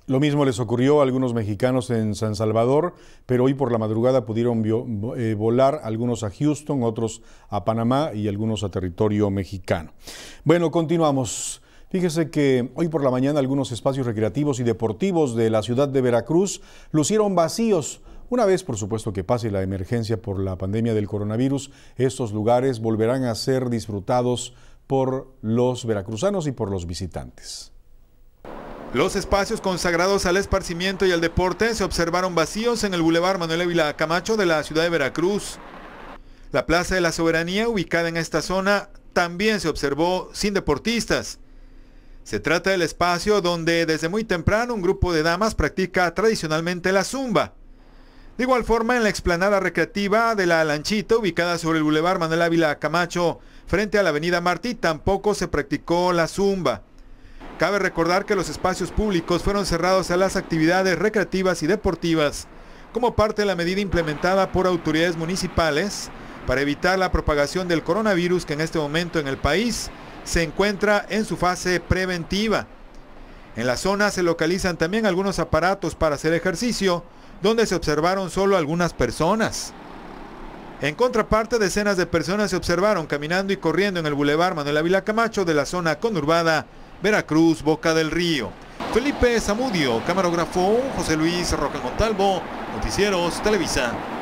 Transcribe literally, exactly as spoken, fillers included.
Lo mismo les ocurrió a algunos mexicanos en San Salvador, pero hoy por la madrugada pudieron eh, volar algunos a Houston, otros a Panamá y algunos a territorio mexicano. Bueno, continuamos. Fíjese que hoy por la mañana algunos espacios recreativos y deportivos de la ciudad de Veracruz lucieron vacíos. Una vez, por supuesto, que pase la emergencia por la pandemia del coronavirus, estos lugares volverán a ser disfrutados por los veracruzanos y por los visitantes. Los espacios consagrados al esparcimiento y al deporte se observaron vacíos en el Boulevard Manuel Ávila Camacho de la ciudad de Veracruz. La Plaza de la Soberanía, ubicada en esta zona, también se observó sin deportistas. Se trata del espacio donde desde muy temprano un grupo de damas practica tradicionalmente la zumba. De igual forma, en la explanada recreativa de la Lanchita, ubicada sobre el Boulevard Manuel Ávila Camacho, frente a la avenida Martí, tampoco se practicó la zumba. Cabe recordar que los espacios públicos fueron cerrados a las actividades recreativas y deportivas como parte de la medida implementada por autoridades municipales para evitar la propagación del coronavirus, que en este momento en el país se encuentra en su fase preventiva. En la zona se localizan también algunos aparatos para hacer ejercicio, donde se observaron solo algunas personas. En contraparte, decenas de personas se observaron caminando y corriendo en el Boulevard Manuel Ávila Camacho de la zona conurbada Veracruz, Boca del Río. Felipe Zamudio, camarógrafo José Luis Roca Montalvo, Noticieros Televisa.